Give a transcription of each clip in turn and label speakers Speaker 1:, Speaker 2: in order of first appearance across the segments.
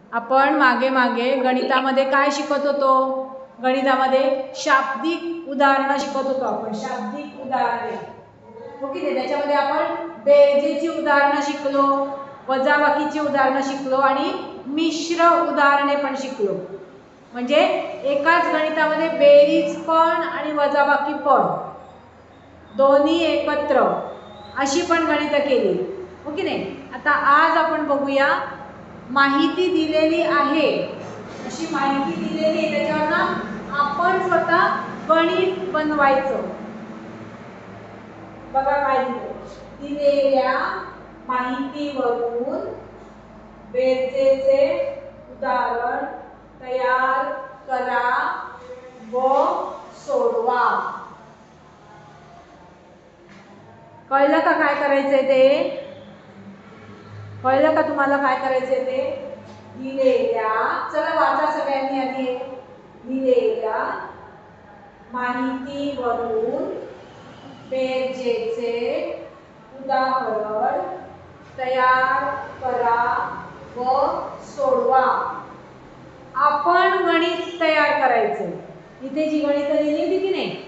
Speaker 1: आपण मागे मागे गणितामध्ये काय शिकत होतो? गणितामध्ये शाब्दिक उदाहरणं शिकत होतो आपण, शाब्दिक उदाहरणे. ओके, त्याच्यामध्ये आपण बेरजेची उदाहरणं शिकलो, वजाबाकीची उदाहरणं शिकलो आणि मिश्र उदाहरणे पण शिकलो. म्हणजे एकाच गणितामध्ये बेरीज पण आणि वजाबाकी पण दोन्ही एकत्र अशी पण गणितं केली. ओके नाही. आता आज आपण बघूया, माहिती दिलेली आहे, अशी माहिती दिलेली आहे, त्याच्यावर आपण स्वतः गणित बनवायचं. बघा काय दिलेल्या माहितीवरून बेरजेचे उदाहरण तयार करा व सोडवा. कळलं का काय करायचंय ते? कळलं का तुम्हाला काय करायचंय ते? दिलेल्या, चला वाचा सगळ्यांनी आधी. दिलेल्या माहितीवरून बेरजेचे उदाहरण तयार करा व सोडवा. आपण गणित तयार करायचं. इथे जी गणितं दिली होती की नाही,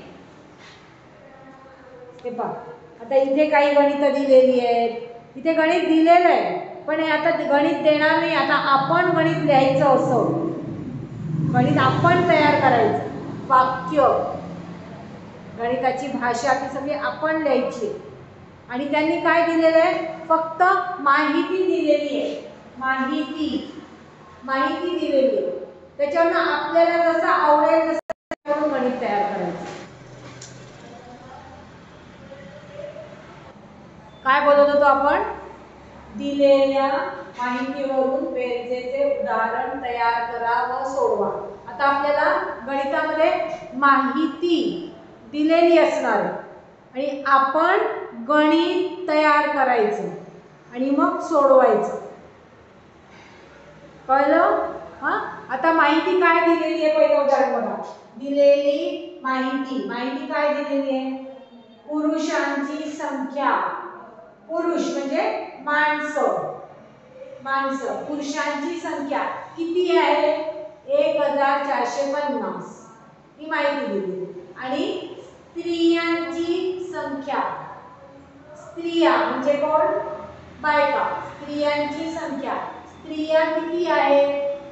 Speaker 1: हे पहा, आता इथे काही गणितं दिलेली आहेत, इथे गणित दिलेलं आहे, पण आता गणित देणार नाही. आता आपण गणित लिहायचं. असं गणित आपण तयार करायचं. वाक्य, गणिताची भाषा ती सगळी आपण लिहायची. आणि त्यांनी काय दिलेलं आहे? फक्त माहिती दिलेली आहे. माहिती दिलेली आहे, त्याच्यावर आपल्याला जसं आवडेल तसं गणित तयार करायचं. काय बोलत होतो आपण? दिलेल्या माहितीवरून बेरजेचे उदाहरण तयार करा व सोडवा. आता आपल्याला गणितामध्ये माहिती दिलेली असणार आहे आणि आपण गणित तयार करायचं आणि मग सोडवायचं. कळलं? हां, आता माहिती काय दिलेली आहे? पहिलं उदाहरण बघा. दिलेली माहिती काय दिलेली आहे? पुरुषांची संख्या. पुरुष म्हणजे माणसं. पुरुषांची संख्या किती आहे? 1450 ही माहिती दिली. आणि स्त्रियांची संख्या, स्त्रिया म्हणजे कोण? बायका. स्त्रियांची संख्या, स्त्रिया किती आहे?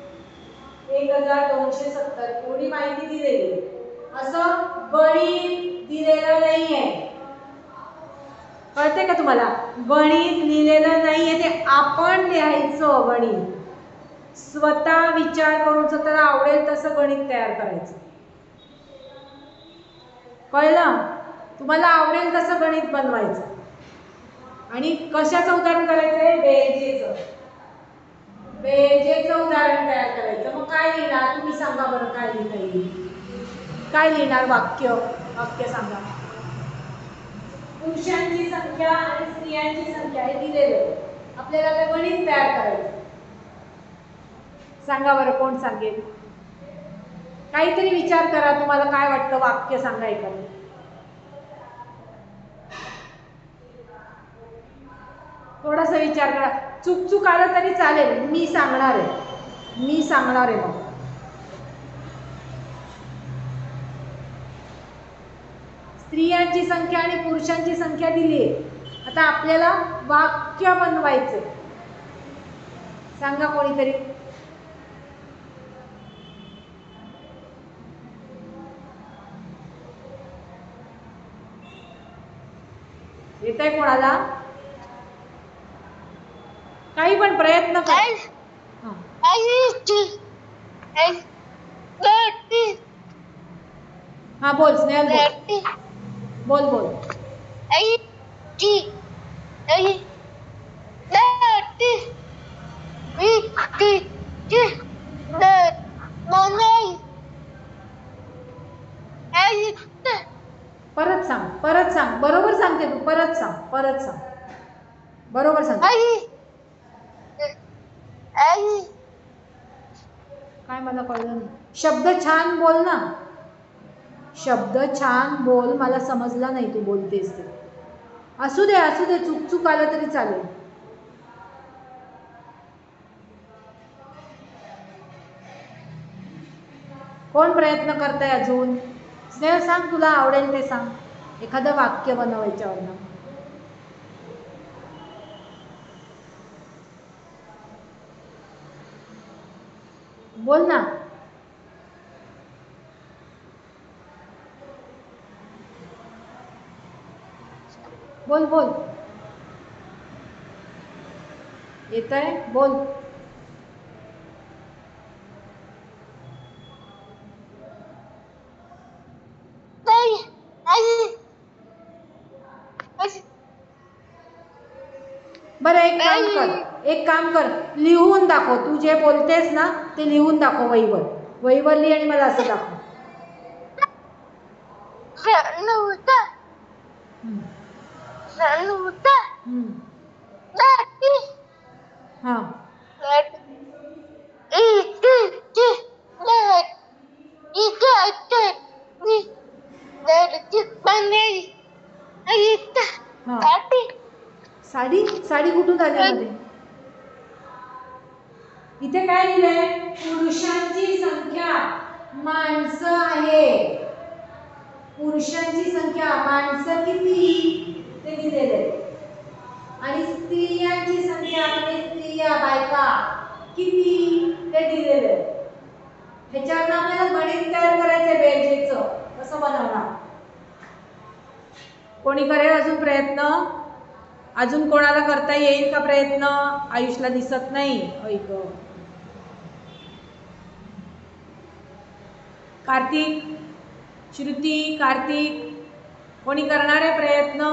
Speaker 1: 1270 एवढी माहिती दिलेली. असं गणित दिलेलं नाहीये. कळते का तुम्हाला? गणित लिहिलेलं नाहीये, ते आपण लिहायचं. गणित स्वतः विचार करून स्वतःला आवडेल तसं गणित तयार करायचं. कळलं? तुम्हाला आवडेल तसं गणित बनवायचं. आणि कशाचं उदाहरण करायचंय? बेरजेचं उदाहरण तयार करायचं. मग काय लिहिणार? तुम्ही सांगा बरं, काय लिहिता येईल? काय लिहिणार? वाक्य सांगा. पुरुषांची संख्या आणि स्त्रियांची संख्या हे दिलेलं आहे. आपल्याला आता गणित तयार करायचं. सांगा बरं, कोण सांगेल? काहीतरी विचार करा, तुम्हाला काय वाटतं? वाक्य सांगा एखादं. थोडासा विचार करा. चूक आलं तरी चालेल, मी सांगणार आहे. मग स्त्रियांची संख्या आणि पुरुषांची संख्या दिली आहे. आता आपल्याला वाक्य बनवायचं. सांगा कोणीतरी. येत आहे कोणाला? काही पण प्रयत्न कर. हा बोल स्नेहल, बोल. परत सांग. बरोबर सांगते तू. परत सांग. बरोबर सांग. काय मला कळलं नाही. शब्द छान बोल ना. शब्द छान बोल, मला समजला नाही तू बोलतेस ते. असू दे, चूक आलं तरी चालेल. कोण प्रयत्न करताय अजून? स्नेह सांग, तुला आवडेल ते सांग, एखादं वाक्य बनव याच्यावरनं. बोल ना. बोल बोल. येतंय? बोल. बरं, एक काम कर, लिहून दाखव. तू जे बोलतेस ना ते लिहून दाखव वहीवर. वहीवर लिही आणि मला असं दाखव. हां. साडी साडी कुठून आली मध्ये? इथे काय लिहिलंय? पुरुषांची संख्या माणसं आहे. पुरुषांची संख्या माणसं किती ते दिलेले आहे. आणि स्त्रियांची संख्या म्हणजे स्त्रिया बायका किती ते दिलेले आहे. ह्याच्यावर आपल्याला गणित तयार करायचंय बेरजेचं. कसं बनवणार? कोणी करेल अजून प्रयत्न? अजून कोणाला करता येईल का प्रयत्न? आयुषला दिसत नाही. ऐक, कार्तिक, श्रुती, कार्तिक, कोणी करणार आहे प्रयत्न?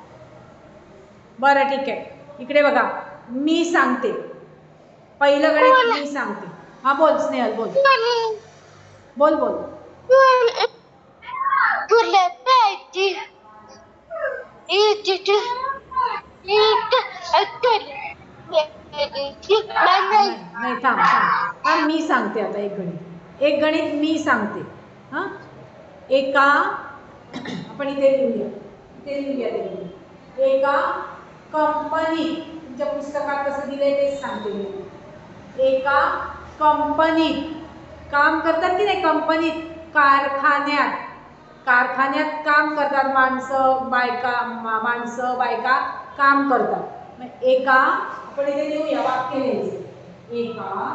Speaker 1: बरं ठीक आहे. इकडे बघा, मी सांगते पहिलं गणित. मी सांगते. हा बोल स्नेहल, बोल बोल बोल. नाही, थांब थांब थांब. मी सांगते आता एक गणित मी सांगते. हां, एका आपण इथे लिहूया ते. एका कंपनीत, तुमच्या पुस्तकात कसं दिलंय तेच सांगते मी. एका कंपनीत काम करतात की नाही? कंपनीत, कारखान्यात काम करतात माणसं बायका काम करतात. एका, आपण इथे लिहूया, वाक्य लिहायचं. एका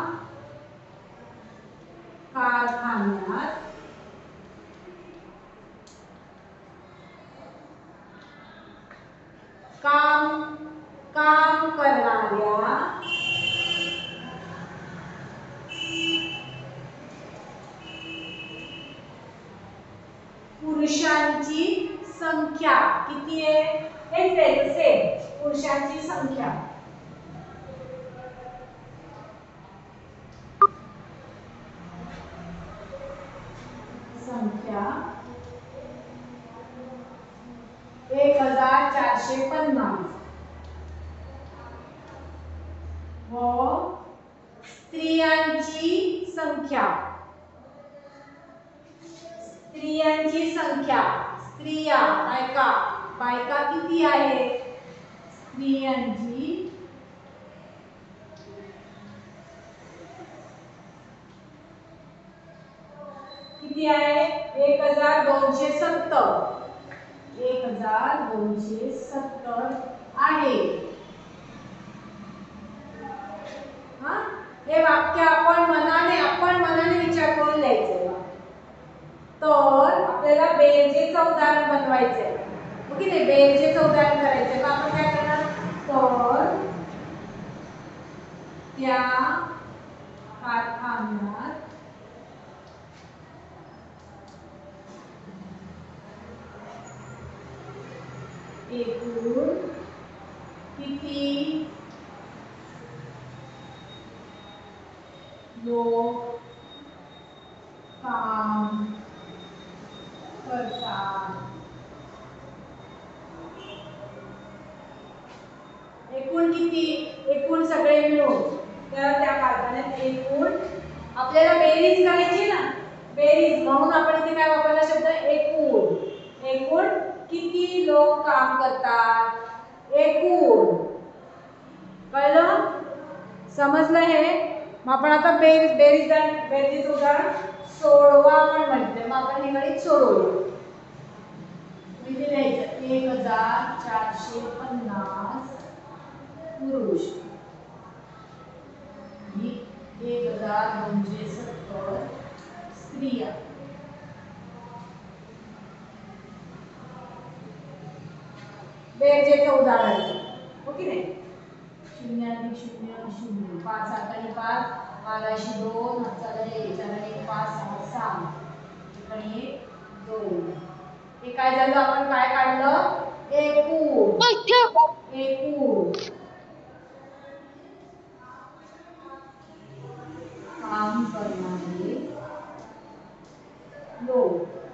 Speaker 1: कारखान्यात काम करणाऱ्या पुरुषांची संख्या किती आहे? हेच आहे सेम. पुरुषांची संख्या संख्या 1450 व स्त्रियांची संख्या स्त्रिया बायका किती आहे? स्त्रियांची किती आहे? 1270 आहे. हा, हे वाक्य आपण मनाने विचार करून लिहायचं. तर आपल्याला बेरजेचं उदाहरण बनवायचं आहे. ओके नाही, बेरजेचं उदाहरण करायचं. तर आपण काय करणार? तर त्या कारखान्यात एकूण किती लोक काम करतात? एकूण किती? एकूण सगळे मिळून. तर त्या कारखान्यात एकूण, आपल्याला बेरीज करायची ना, बेरीज, म्हणून आपण इथे काय वापरला शब्द? एकूण किती लोक काम करतात? एकूण. कळलं? समजलं हे? मग आपण आता बेरीज उदाहरण सोडवा आपण म्हटलं, मग आपण हे गणित सोडवू. म्हणजे लिहायचं 1450 पुरुष आणि 1270 स्त्रिया. बेरजेचं उदाहरण, हो की नाही? 0 अधिक 0 0, 5 आठानी 5, 12शी 2, 4 5 6 आणि 2. हे काय झालं? आपण काय काढलं? एकूण काम करणारे लोक.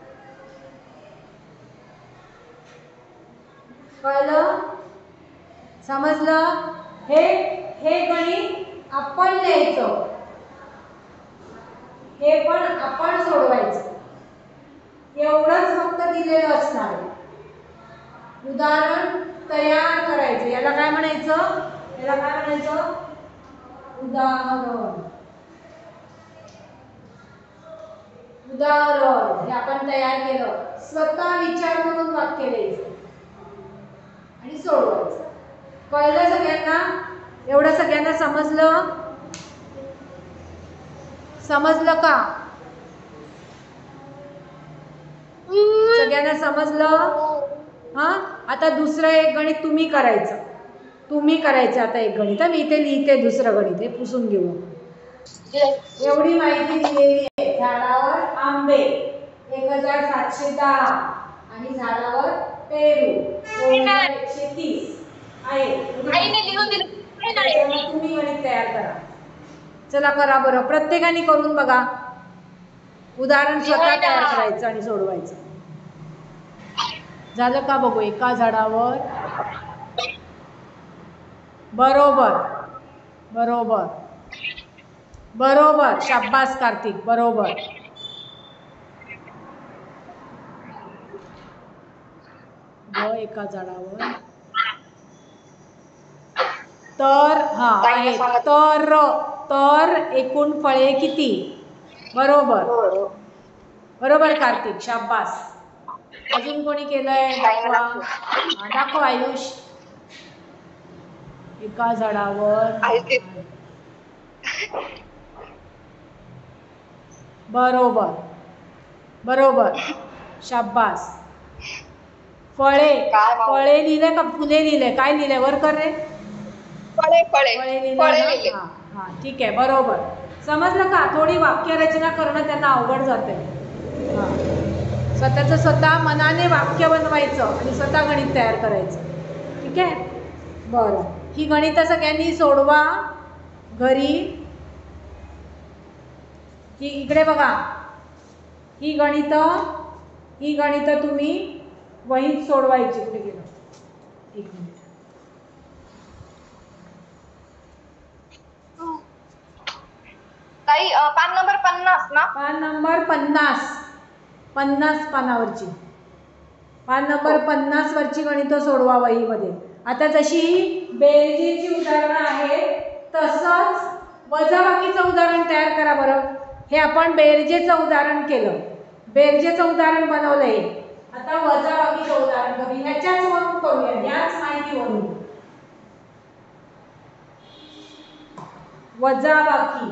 Speaker 1: कळलं? समजलं? हे गणित आपण लिहायचं, हे पण आपण सोडवायचं. एवढंच फक्त दिलेलं असणार. उदाहरण तयार करायचं. याला काय म्हणायचं? उदाहरण हे आपण तयार केलं. स्वतः विचार करून वाक्य लिहायचं आणि सोडवायचं. कळलं सगळ्यांना? एवढं सगळ्यांना समजलं का? सगळ्यांना समजलं? हा, आता दुसरं एक गणित तुम्ही करायचं. आता एक गणित मी इथे लिहिते. दुसरं गणित हे पुसून घेऊ. एवढी माहिती दिलेली आहे. झाडावर आंबे 1710 आणि झाडावर पेरू 2130 आहे. तुम्ही गणित तयार करा. चला करा बरं. प्रत्येकाने करून बघा. उदाहरण स्वतः तयार करायचं आणि सोडवायचं. झालं का बघू? एका झाडावर बरोबर. शाब्बास कार्तिक. बरोबर. एका झाडावर तर एकूण फळे किती? बरोबर कार्तिक. शाब्बास. अजून कोणी केलंय? दाखव आयुष. एका झाडावर बरोबर. शाब्बास. फळे लिहिले का फुले लिहिले? काय लिहिले? वर कर रे. फळे लिहिले. हा ठीक आहे. बरोबर. समजलं का? थोडी वाक्यरचना करणं त्यांना अवघड जाते. स्वतःचं स्वतः मनाने वाक्य बनवायचं आणि स्वतः गणित तयार करायचं. ठीक आहे? बरं. ही गणितं सगळ्यांनी सोडवा घरी. ही इकडे बघा. ही गणितं तुम्ही वहीत सोडवायची. कुठे गेलं? एक मिनिट.
Speaker 2: पान नंबर 50 ना?
Speaker 1: पान नंबर 50 पानावरची. पान नंबर 50 वरची गणितं सोडवा वहीमध्ये. आता जशी बेरजेची उदाहरणं आहेत तसंच वजाबाकीचं उदाहरण तयार करा बरं. हे आपण बेरजेचं उदाहरण केलं, बेरजेचं उदाहरण बनवलंय. आता वजाबाकीचं उदाहरण करू. ह्याच्याच वरून करूया, याच माहितीवरून. वजाबाकी.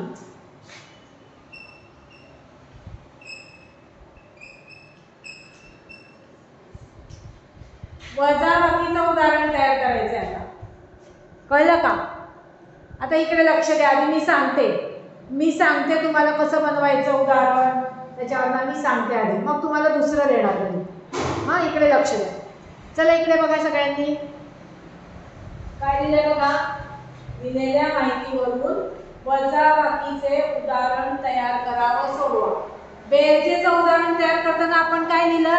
Speaker 1: वजाबाकीचं उदाहरण तयार करायचं आहे. आता कळलं का? आता इकडे लक्ष द्या. आधी मी सांगते तुम्हाला कसं बनवायचं उदाहरण. त्याच्यावर मी सांगते आधी, मग तुम्हाला दुसरं देणार नाही. हां, इकडे लक्ष द्या. चला इकडे बघा सगळ्यांनी. काय दिलंय बघा. दिलेल्या माहितीवरून वजाबाकीचे उदाहरण तयार करा व सोडवा. बेरजेचं उदाहरण तयार करताना आपण काय लिहिलं?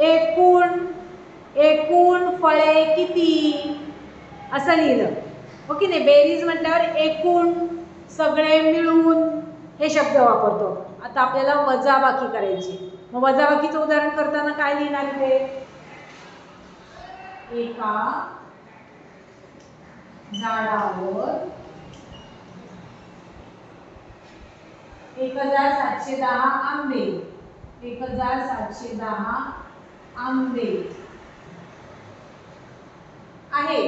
Speaker 1: एकूण फळे किती असं लिहिलं. हो की नाही? बेरीज म्हटल्यावर एकूण, सगळे मिळून हे शब्द वापरतो. आता आपल्याला वजाबाकी करायची. मग वजाबाकीचं उदाहरण करताना काय लिहिणार ते? एका झाडावर 1710 आंबे, 1710 आंबे आहे.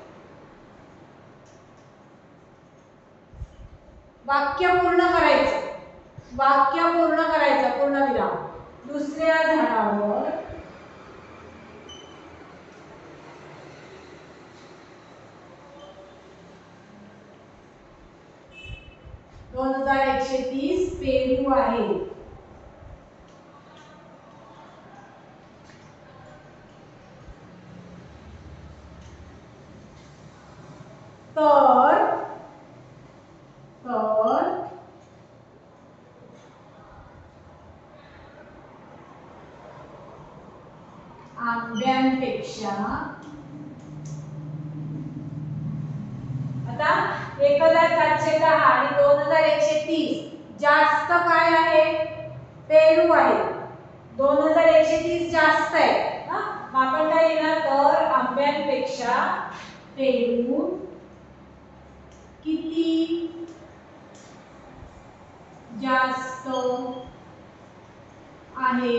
Speaker 1: वाक्य पूर्ण करायचं, वाक्य पूर्ण करायचं, पूर्णविराम. दुसऱ्या झाडावर 2130 पेरू आहे. तर आंब्यांपेक्षा आता 1710 आणि 2130 जास्त काय आहे? पेरू आहे. 2130 जास्त आहे ना, मग आपण काय लिहिणार? तर आंब्यांपेक्षा पेरू किती जास्त आहे?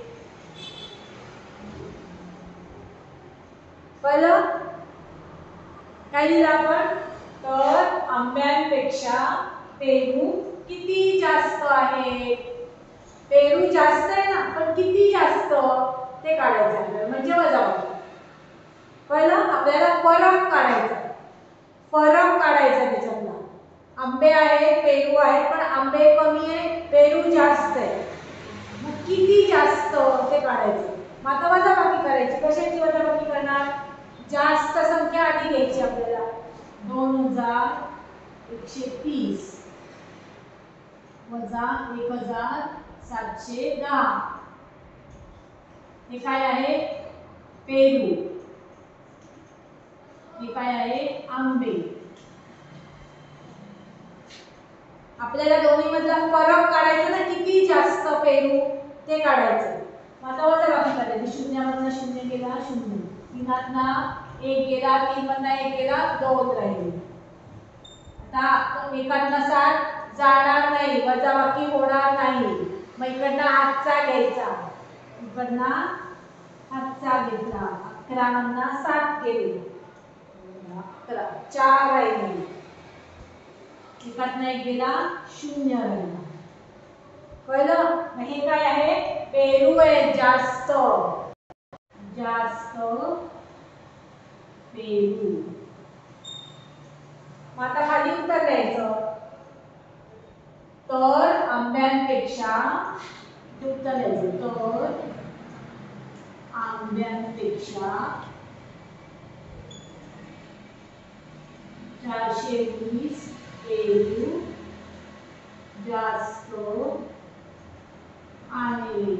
Speaker 1: कळलं? काय लिहिलं आपण? तर आंब्यांपेक्षा पेरू किती जास्त आहे? पेरू जास्त आहे ना, पण किती जास्त ते काढायचं आपल्याला, म्हणजे वजाबाकी. कळलं? आपल्याला फरक काढायचा, फरक काढायचा त्याच्यातला. आंबे आहेत, पेरू आहेत, पण आंबे कमी आहे, पेरू जास्त आहे. मग किती जास्त ते काढायचं. मग आता वजाबाकी करायची. कशाची वजाबाकी करणार? जास्त संख्या आधी घ्यायची आपल्याला. 2130 वजा 1710 हे काय आहे? पेरू. हे काय आहे? आंबे. आपल्याला दोन्ही मधला फरक काढायचा ना, किती जास्त पेरू ते काढायचं. मग आता वजाबाकी करायची. शून्यामधनं शून्य गेला, शून्य. तीनातनं 1 गेला, 3 मधनं 1 गेला, 2 राहिले. आता एकातनं 7 जाणार नाही, वजाबाकी होणार नाही. मग इकडनं हातचा घ्यायचा, इकडनं हातचा घेतला. 11 मधनं 7 गेले, 11, 4 राहिले. एकातनं 1 गेला, 0 राहिला. कळलं? मग हे काय आहे? पेरू आहे जास्त, जास्त पेरू. मग आता खाली उत्तर द्यायचं. तर आंब्यांपेक्षा उत्तर द्यायचं. तर आंब्यांपेक्षा 420 पेरू जास्त आहे.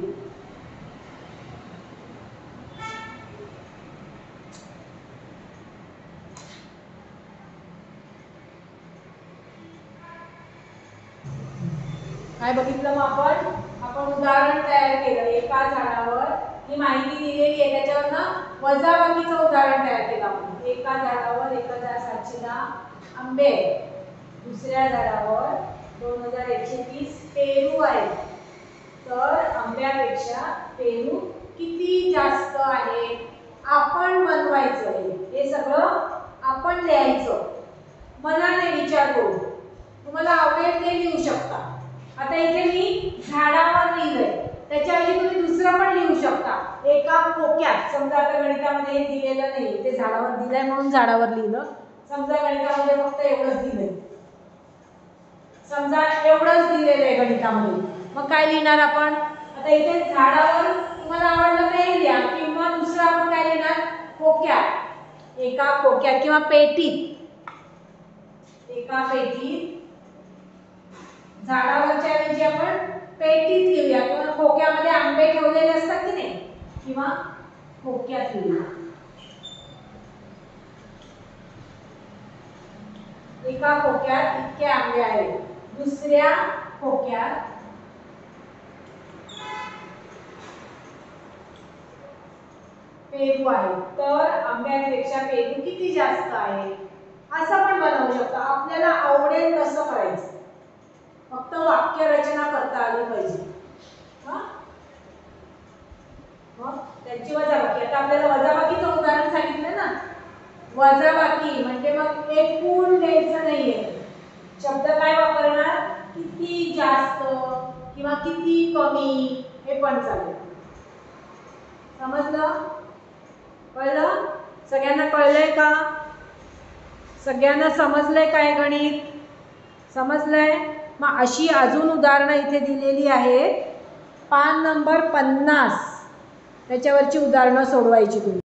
Speaker 1: काय बघितलं मग आपण उदाहरण तयार केलं. एका झाडावर ही माहिती दिलेली आहे, त्याच्यावरनं वजाबाकीचं उदाहरण तयार केलं आपण. एका झाडावर 1710 आंबे, दुसऱ्या झाडावर 2130 पेरू आहेत. तर आंब्यापेक्षा पेरू किती जास्त आहे? आपण बनवायचं. हे सगळं आपण लिहायचं. मला नाही विचारू, तुम्हाला आवडेल ते लिहू शकता. आता इथे मी झाडावर लिहिलंय, त्याच्याऐवजी तुम्ही दुसरं पण लिहू शकता. एका खोक्यात, समजा आता गणितामध्ये हे दिलेलं नाही, ते झाडावर दिलंय म्हणून झाडावर लिहिलं. समजा गणितामध्ये फक्त एवढंच दिलंय, समजा एवढंच दिलेलं आहे गणितामध्ये, मग काय लिहिणार आपण? आता इथे झाडावर तुम्हाला आवडलं ते लिहा, किंवा दुसरं आपण काय लिहिणार? खोक्यात, एका खोक्यात किंवा पेटीत, एका पेटीत. झाडावरच्या ऐवजी आपण पेटीत लिहूया, किंवा खोक्यामध्ये आंबे ठेवलेले असतात की नाही, किंवा खोक्यात लिहूया. एका खोक्यात इतके आंबे आहेत, दुसऱ्या खोक्यात पेरू आहे. तर आंब्यांपेक्षा पेरू किती जास्त आहे? असं पण बनवू शकता. आपल्याला आवडेल तसं करायचं, फक्त वाक्यरचना करता आली पाहिजे. मग त्यांची वजाबाकी. आता आपल्याला वजाबाकीचं उदाहरण सांगितलं ना. वजाबाकी म्हणजे मग एकूण द्यायचं नाहीये. शब्द काय वापरणार? किती जास्त किंवा किती कमी हे पण चालेल. समजलं? कळलं? सगळ्यांना कळलंय का? सगळ्यांना समजलंय काय गणित? समजलंय? मग अशी अजून उदाहरणं इथे दिलेली आहेत. पान नंबर 50 त्याच्यावरची उदाहरणं सोडवायची तुम्ही.